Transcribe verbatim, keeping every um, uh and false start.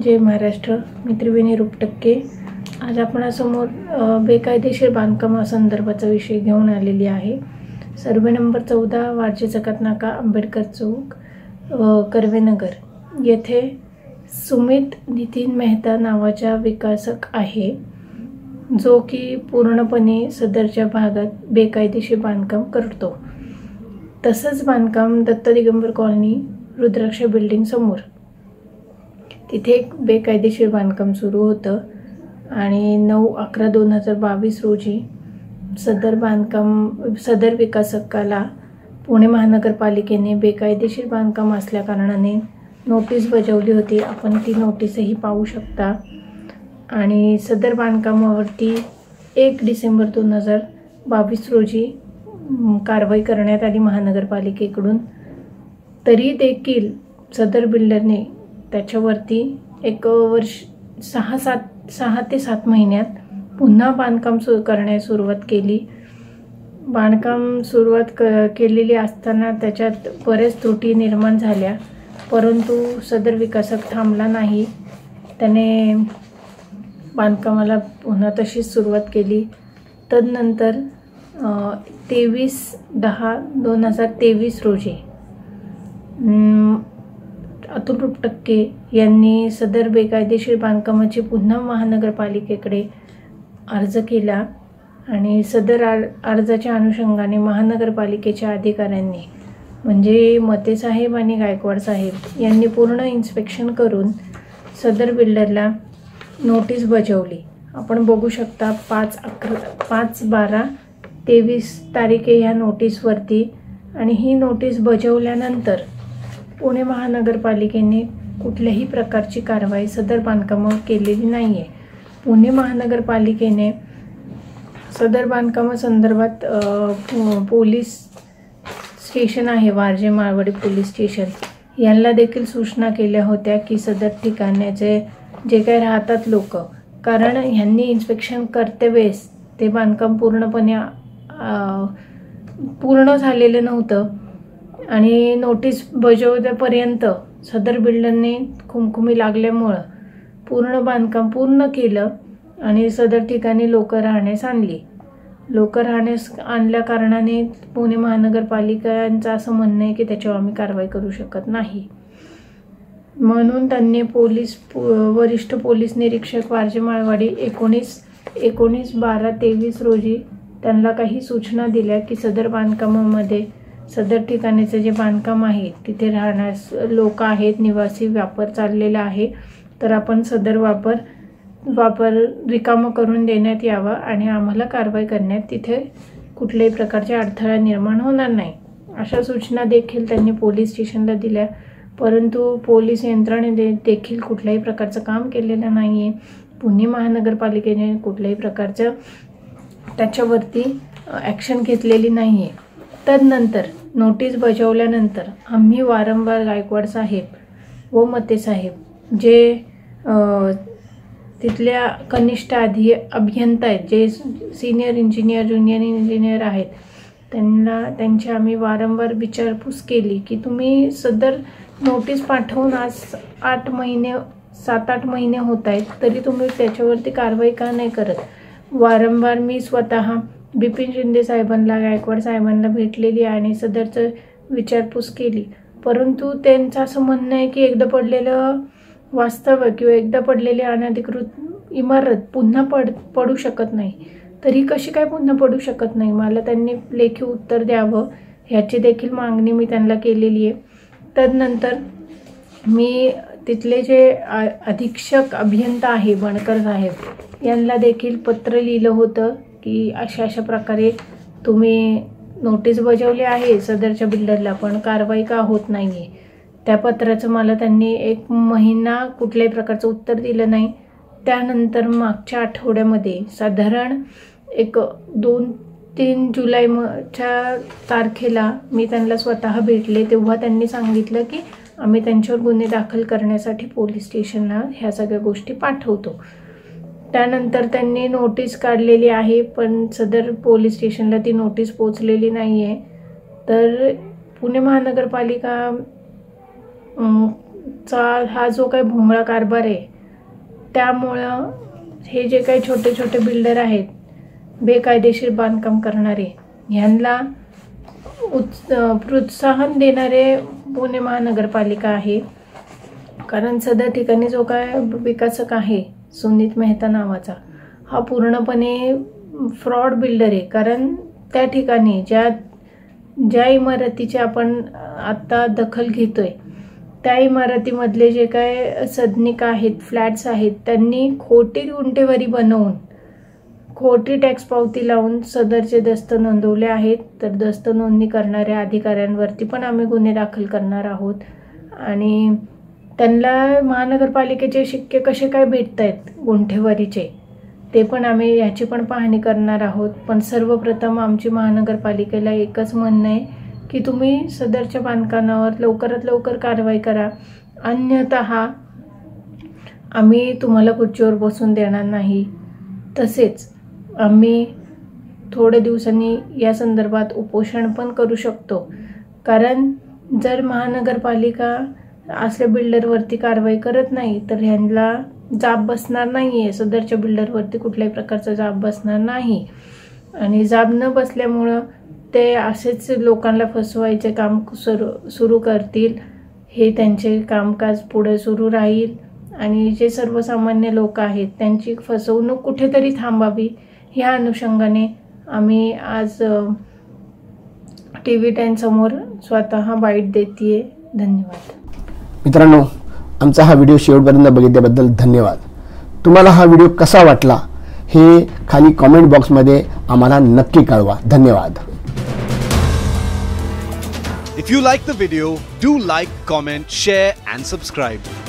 जय महाराष्ट्र. मी त्रिवेणी रुपटक्के. आज आपणासमोर बेकायदेशीर बांधकामासंदर्भाचा विषय घेऊन आलेली आहे. सर्वे नंबर चौदा वारजे जकात नाका आंबेडकर चौक कर्वेनगर येथे सुमित नितीन मेहता नावाचा विकासक आहे, जो की पूर्णपणे सदरच्या भागात बेकायदेशीर बांधकाम करतो. तसंच बांधकाम दत्त दिगंबर कॉलनी रुद्राक्ष बिल्डिंग समोर तिथे एक बेकायदेशीर बांधकाम सुरू होतं आणि नऊ अकरा दोन हजार बावीस रोजी सदर बांधकाम सदर विकासकाला पुणे महानगरपालिकेने बेकायदेशीर बांधकाम असल्या कारणाने नोटीस बजावली होती. आपण ती नोटीसही पाहू शकता. आणि सदर बांधकामावरती एक डिसेंबर दोन हजार बावीस रोजी कारवाई करण्यात आली महानगरपालिकेकडून. तरी देखील सदर बिल्डरने त्याच्यावरती एक वर्ष सहा सात सहा ते सात महिन्यात पुन्हा बांधकाम सुरू करण्यास सुरुवात केली. बांधकाम सुरुवात क केलेली असताना त्याच्यात बऱ्याच त्रुटी निर्माण झाल्या, परंतु सदर विकासक थांबला नाही. त्याने बांधकामाला पुन्हा तशीच सुरुवात केली. तदनंतर तेवीस दहा दोन हजार तेवीस रोजी अतुल रुपटक्के यांनी सदर बेकायदेशीर बांधकामाची पुन्हा महानगरपालिकेकडे अर्ज केला आणि सदर अर्जाच्या अनुषंगाने महानगरपालिकेच्या अधिकाऱ्यांनी म्हणजे मते साहेब आणि गायकवाड साहेब यांनी पूर्ण इन्स्पेक्शन करून सदर बिल्डरला नोटीस बजावली. आपण बघू शकता पाच अकरा पाच बारा तेवीस तारीखे ह्या नोटीसवरती. आणि ही नोटीस बजावल्यानंतर पुणे महानगरपालिकेने कुठल्याही प्रकारची कारवाई सदर बांधकामावर केलेली नाही आहे. पुणे महानगरपालिकेने सदर बांधकामासंदर्भात पोलीस स्टेशन आहे वारजे माळवाडी पोलीस स्टेशन यांना देखील सूचना केल्या होत्या की सदर ठिकाणाचे जे काही राहतात लोक, कारण ह्यांनी इन्स्पेक्शन करते वेळेस ते बांधकाम पूर्णपणे पूर्ण झालेलं नव्हतं आणि नोटीस बजावल्यापर्यंत सदर बिल्डरने खुमखुमी लागल्यामुळं पूर्ण बांधकाम पूर्ण केलं आणि सदर ठिकाणी लोक राहण्यास आणली. लोक राहण्यास आणल्या कारणाने पुणे महानगरपालिकांचं असं म्हणणं आहे की त्याच्यावर आम्ही कारवाई करू शकत नाही. म्हणून त्यांनी पोलीस वरिष्ठ पोलीस निरीक्षक वारजे माळवाडी एकोणीस एकोणीस बारा तेवीस रोजी त्यांना काही सूचना दिल्या की सदर बांधकामामध्ये सदर ठिकाणीचं जे बांधकाम आहे तिथे राहण्यास लोक आहेत, निवासी व्यापार चाललेला आहे, तर आपण सदर वापर वापर रिकामं करून देण्यात यावा आणि आम्हाला कारवाई करण्यात तिथे कुठल्याही प्रकारचे अडथळा निर्माण होणार नाही, अशा सूचना देखील त्यांनी पोलीस स्टेशनला दिल्या. परंतु पोलीस यंत्रणेने देखील कुठल्याही प्रकारचं काम केलेलं नाही आहे. पुणे महानगरपालिकेने कुठल्याही प्रकारचं त्याच्यावरती ॲक्शन घेतलेली नाही आहे. तदनंतर नोटीस बजावल्यानंतर आम्ही वारंवार गायकवाड साहेब व मते साहेब जे तिथल्या कनिष्ठ अधि अभियंता आहेत, जे सिनियर इंजिनियर ज्युनियर इंजिनियर आहेत, त्यांना त्यांची आम्ही वारंवार विचारपूस केली की तुम्ही सदर नोटीस पाठवून आज आठ महिने सात आठ महिने होत आहेत, तरी तुम्ही त्याच्यावरती कारवाई का नाही करत. वारंवार मी स्वतः बिपिन शिंदे साहेबांना गायकवाड साहेबांना भेटलेली आणि सदरचं विचारपूस केली, परंतु त्यांचं असं म्हणणं आहे की एकदा पडलेलं वास्तव किंवा एकदा पडलेली अनधिकृत इमारत पुन्हा पड पडू शकत नाही. तरी कशी काय पुन्हा पडू शकत नाही, मला त्यांनी लेखी उत्तर द्यावं ह्याची देखील मागणी मी त्यांना केलेली आहे. तदनंतर मी तिथले जे अधीक्षक अभियंता आहे बनकर साहेब यांना देखील पत्र लिहिलं होतं की अशा अशा प्रकारे तुम्ही नोटीस बजावली आहे सदरच्या बिल्डरला, पण कारवाई का होत नाही आहे. त्या पत्राचं मला त्यांनी एक महिना कुठल्याही प्रकारचं उत्तर दिलं नाही. त्यानंतर मागच्या आठवड्यामध्ये साधारण एक दोन तीन जुलैच्या तारखेला मी त्यांना स्वतः भेटले, तेव्हा त्यांनी सांगितलं की आम्ही त्यांच्यावर गुन्हे दाखल करण्यासाठी पोलीस स्टेशनला ह्या सगळ्या गोष्टी पाठवतो. त्यानंतर त्यांनी नोटीस काढलेली आहे, पण सदर पोलीस स्टेशनला ती नोटीस पोचलेली नाही आहे. तर पुणे महानगरपालिका चा हा जो काही भोंगळा कारभार आहे त्यामुळं हे जे काही छोटे छोटे बिल्डर आहेत, बेकायदेशीर बांधकाम करणारे, ह्यांना उत्स प्रोत्साहन देणारे पुणे महानगरपालिका आहे. कारण सदर ठिकाणी जो काय विकासक आहे सुनीत मेहता नावाचा, हा पूर्णपणे फ्रॉड बिल्डर आहे. कारण त्या ठिकाणी ज्या ज्या इमारतीची आपण आत्ता दखल घेतोय, त्या इमारतीमधले जे काय सदनिक आहेत, फ्लॅट्स आहेत, त्यांनी खोटी गुंठेवारी बनवून खोटी टॅक्स पावती लावून सदरचे दस्त नोंदवले आहेत. तर दस्त नोंदणी करणाऱ्या अधिकाऱ्यांवरती पण आम्ही गुन्हे दाखल करणार आहोत. आणि त्यांना महानगरपालिकेचे शिक्के कसे काय भेटत आहेत गुंठेवारीचे, ते पण आम्ही याची पण पाहणी करणार आहोत. पण सर्वप्रथम आमची महानगरपालिकेला एकच म्हणणं आहे की तुम्ही सदरच्या बांधकामावर लवकरात लवकर कारवाई करा, अन्यतः आम्ही तुम्हाला खुर्चीवर बसून देणार नाही. तसेच आम्ही थोड्या दिवसांनी या संदर्भात उपोषण पण करू शकतो. कारण जर महानगरपालिका असल्या बिल्डरवरती कारवाई करत नाही तर ह्यांना जाब बसणार नाही आहे. सदरच्या बिल्डरवरती कुठल्याही प्रकारचा जाब बसणार नाही. आणि जाब न बसल्यामुळं ते असेच लोकांना फसवायचे काम सुरू सुरू करतील. हे त्यांचे कामकाज पुढे सुरू राहील आणि जे सर्वसामान्य लोक आहेत त्यांची फसवणूक कुठेतरी थांबावी, ह्या अनुषंगाने आम्ही आज टी व्ही टेन समोर स्वतः बाईट देते. धन्यवाद. मित्रांनो, आमचा हा व्हिडिओ शेवटपर्यंत बघितल्याबद्दल धन्यवाद. तुम्हाला हा व्हिडिओ कसा वाटला हे खाली कमेंट बॉक्समध्ये आम्हाला नक्की कळवा. धन्यवाद. If you like the video, do like, comment, share and subscribe.